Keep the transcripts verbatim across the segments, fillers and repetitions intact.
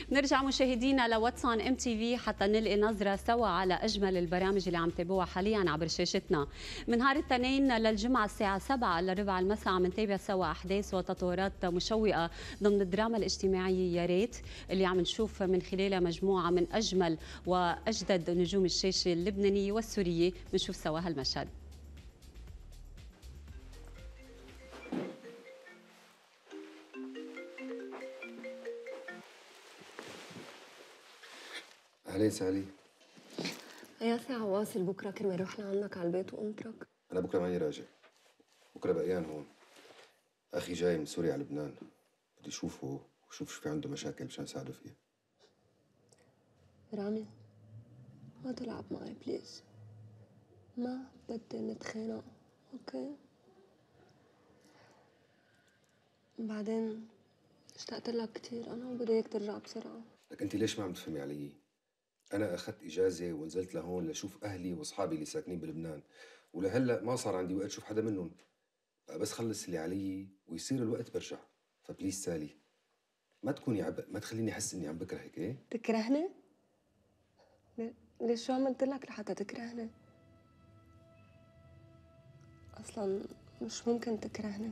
نرجع مشاهدينا لواتس اون ام تي في حتى نلقي نظره سوا على اجمل البرامج اللي عم تابعوها حاليا عبر شاشتنا. من نهار الاثنين للجمعه الساعه سبعة الا ربع المساء عم نتابع سوا احداث وتطورات مشوقه ضمن الدراما الاجتماعيه يا ريت، اللي عم نشوف من خلالها مجموعه من اجمل واجدد نجوم الشاشه اللبنانيه والسوريه. بنشوف سوا هالمشهد. أهلين سالي. يا ساعة واصل بكرة كرمال رحنا عندك على البيت وأنطرك؟ أنا بكرة ماني راجع، بكرة بقيان هون. أخي جاي من سوريا على لبنان، بدي أشوفه وأشوف شو في عنده مشاكل مشان أساعده فيها. رامي ما تلعب معي بليز، ما بدي نتخانق، أوكي؟ بعدين اشتقت لك كثير أنا وبدي إياك ترجع بسرعة. لك أنت ليش ما عم تفهمي علي؟ أنا أخذت إجازة ونزلت لهون لشوف أهلي وأصحابي اللي ساكنين بلبنان، ولهلا ما صار عندي وقت شوف حدا منهم، بس خلص اللي علي ويصير الوقت برجع، فبليز سالي ما تكوني عبء، ما تخليني أحس إني عم بكرهك. إيه؟ تكرهني؟ ليش شو عملت لك لحتى تكرهني؟ أصلاً مش ممكن تكرهني،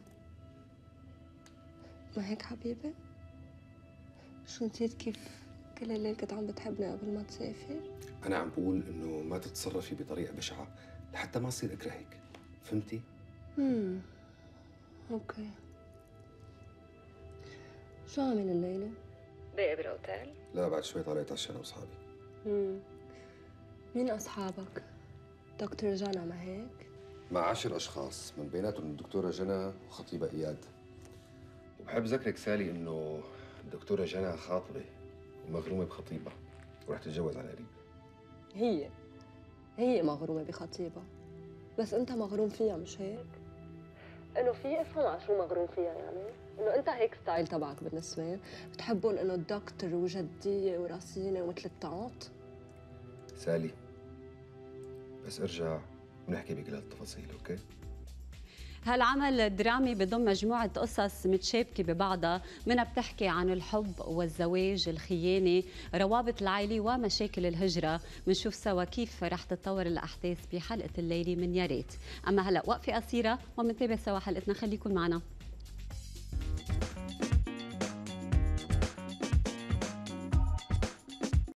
ما هيك حبيبي؟ شو نسيت كيف كل الليل كنت عم بتحبني قبل ما تسافر؟ أنا عم بقول إنه ما تتصرفي بطريقة بشعة لحتى ما أصير أكرهك، فهمتي؟ امم اوكي. شو عامل الليلة؟ باقي بالاوتيل؟ لا بعد شوي طالع اتعشى أنا وأصحابي. امم مين أصحابك؟ دكتور جانا ما هيك؟ مع عشر أشخاص من بيناتهم الدكتورة جنى وخطيبها إياد. وبحب ذكرك سالي إنه الدكتورة جنى خاطبة ومغرومة بخطيبها ورح تتجوز على قريب. هي هي مغرومة بخطيبها، بس أنت مغروم فيها مش هيك؟ إنه في افهم على شو مغروم فيها يعني؟ إنه أنت هيك ستايل تبعك بالنسبة، بتحبهم إنه دكتور وجدية ورصينة ومثل التعاط؟ سالي بس ارجع ونحكي بكل هالتفاصيل، اوكي؟ هالعمل الدرامي بضم مجموعة قصص متشابكة ببعضها، منها بتحكي عن الحب والزواج، الخيانة، روابط العائلة ومشاكل الهجرة. بنشوف سوا كيف رح تتطور الأحداث بحلقة الليلة من يا ريت. أما هلأ وقفة قصيرة ومنتابع سوا حلقتنا، خليكن معنا.